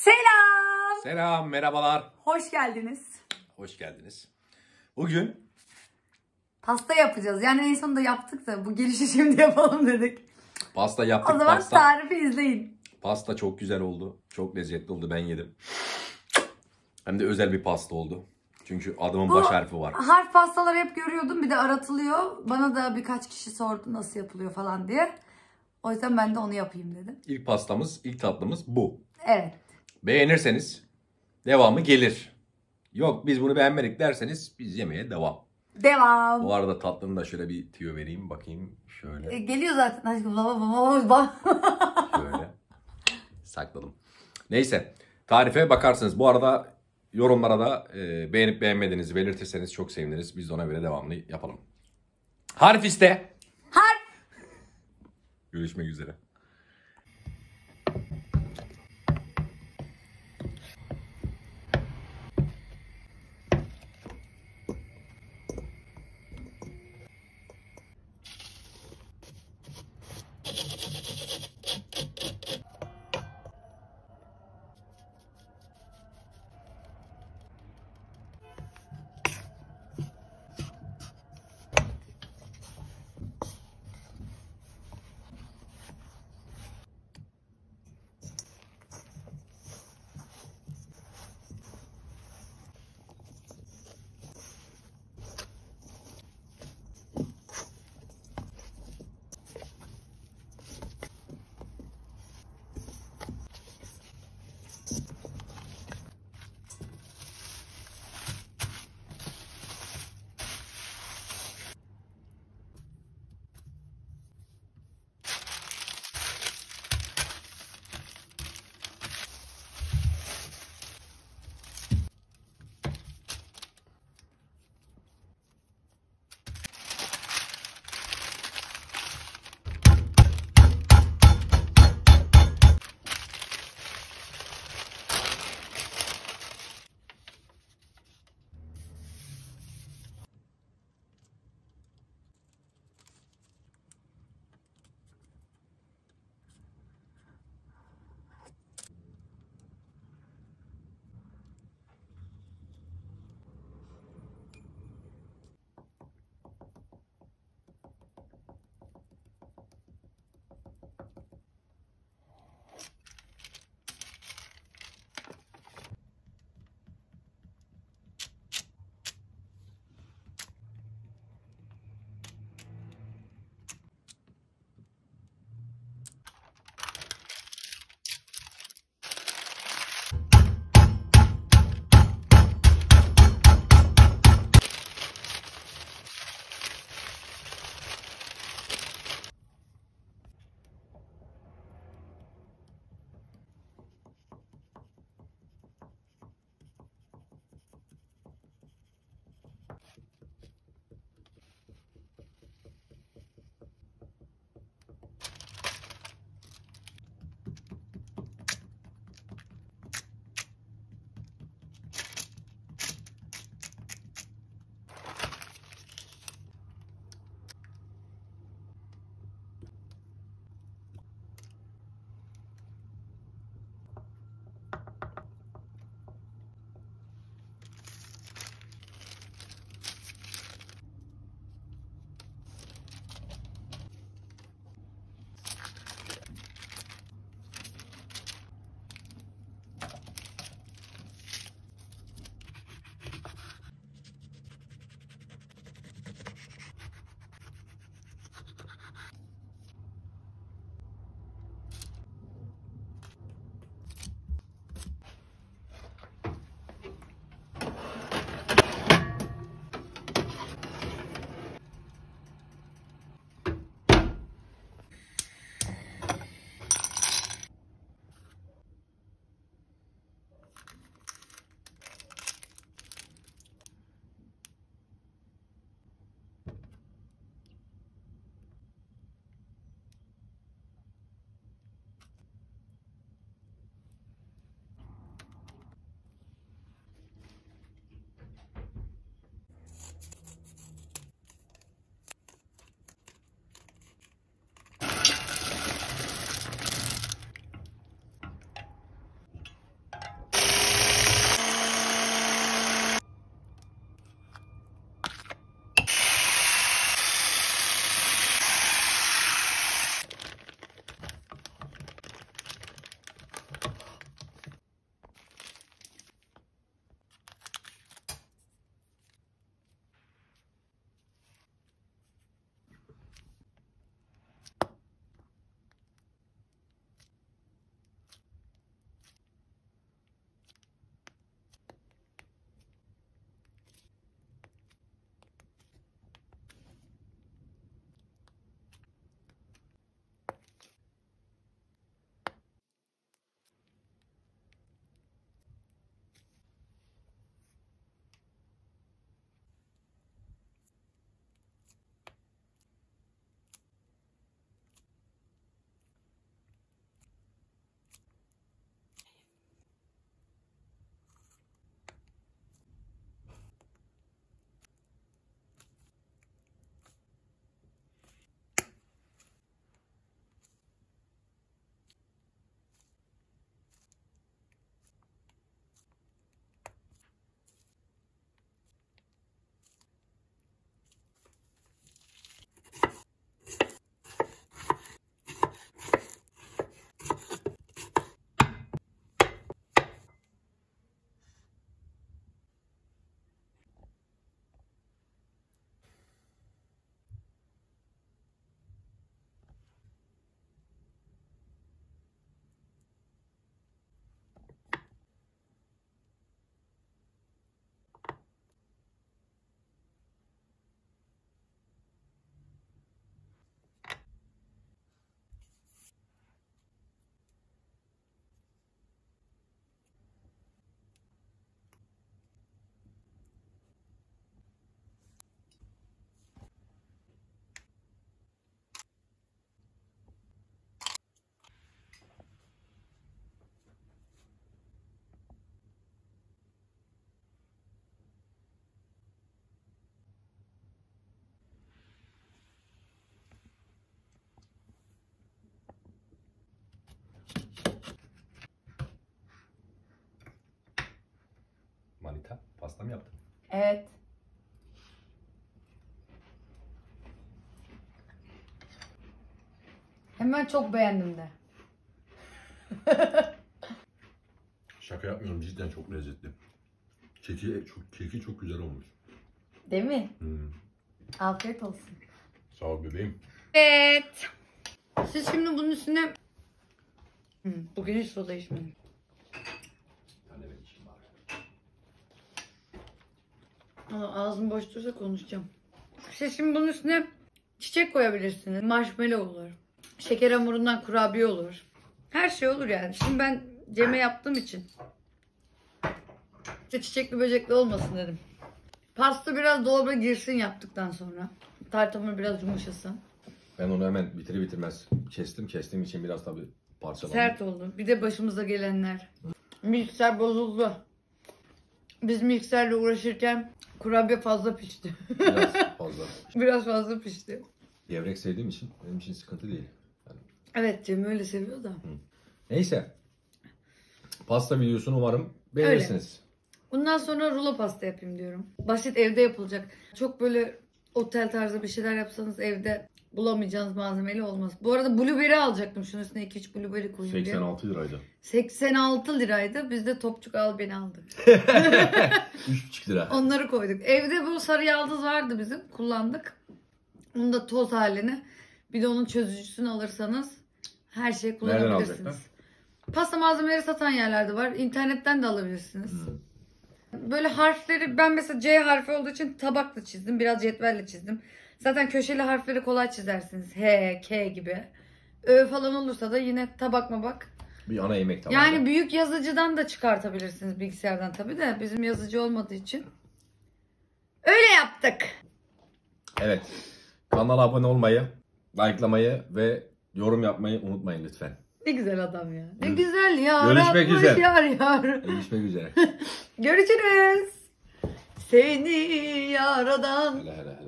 Selam. Selam, merhabalar. Hoş geldiniz. Hoş geldiniz. Bugün Pasta yapacağız. Yani en sonunda yaptık da bu girişi şimdi yapalım dedik. pasta yaptık. O zaman tarifi izleyin. Pasta çok güzel oldu. Çok lezzetli oldu. Ben yedim. Hem de özel bir pasta oldu. Çünkü adımın baş harfi var. Harf pastaları hep görüyordum. Bir de aratılıyor. Bana da birkaç kişi sordu nasıl yapılıyor falan diye. O yüzden ben de onu yapayım dedim. İlk pastamız, ilk tatlımız bu. Evet. Beğenirseniz devamı gelir. Yok biz bunu beğenmedik derseniz biz yemeye devam. Devam. Bu arada tatlını da şöyle bir tüyo vereyim. Bakayım şöyle. Geliyor zaten aşkım. Şöyle. Sakladım. Neyse. Tarife bakarsınız. Bu arada yorumlara da beğenip beğenmediğinizi belirtirseniz çok seviniriz. Biz de ona göre devamlı yapalım. Harf iste. Harf. Görüşmek üzere. Pasta mı yaptın? Evet. Hemen çok beğendim de. Şaka yapmıyorum, cidden çok lezzetli. Keki çok güzel olmuş. Değil mi? Hmm. Afiyet olsun. Sağ ol bebeğim. Evet. Siz şimdi bunun üstüne... Bugün hiç soda içmedim. Ama ağzım boş dursa konuşacağım. Siz şimdi bunun üstüne çiçek koyabilirsiniz. Marshmallow olur. Şeker hamurundan kurabiye olur. Her şey olur yani. Şimdi ben Cem'e yaptığım için. İşte çiçekli böcekli olmasın dedim. Pasta biraz dolaba girsin yaptıktan sonra. Tart hamur biraz yumuşasın. Ben onu hemen bitirmez kestim. Kestiğim için biraz tabii parçalandı. Sert oldu. Bir de başımıza gelenler. Mikser bozuldu. Biz mikserle uğraşırken kurabiye fazla pişti. Biraz fazla. Biraz fazla pişti. Gevrek sevdiğim için benim için sıkıntı değil. Yani... Evet, Cem öyle seviyor da. Neyse. Pasta videosunu umarım beğenirsiniz. Bundan sonra rulo pasta yapayım diyorum. Basit, evde yapılacak. Çok böyle otel tarzı bir şeyler yapsanız evde bulamayacağınız malzemeli olmaz. Bu arada blueberry alacaktım. Şunun üstüne 2-3 blueberry koyayım diye. 86 liraydı. 86 liraydı. Biz de Topçuk al beni aldık. 3,5 lira. Onları koyduk. Evde bu sarı yaldız vardı bizim. Kullandık. Onu da toz halini. Bir de onun çözücüsünü alırsanız her şeyi kullanabilirsiniz. Pasta malzemeleri satan yerlerde var. İnternetten de alabilirsiniz. Böyle harfleri ben mesela C harfi olduğu için tabakla çizdim. Biraz cetvelle çizdim. Zaten köşeli harfleri kolay çizersiniz. H, K gibi. Ö falan olursa da yine tabak mabak. Bir ana yemek tabağı. Yani büyük yazıcıdan da çıkartabilirsiniz bilgisayardan tabii de. Bizim yazıcı olmadığı için. Öyle yaptık. Evet. Kanala abone olmayı, likelamayı ve yorum yapmayı unutmayın lütfen. Ne güzel adam ya. Ne güzel ya. Görüşmek üzere. Yar. Görüşmek üzere. Görüşürüz. Seni yaradan. Hele hele hele.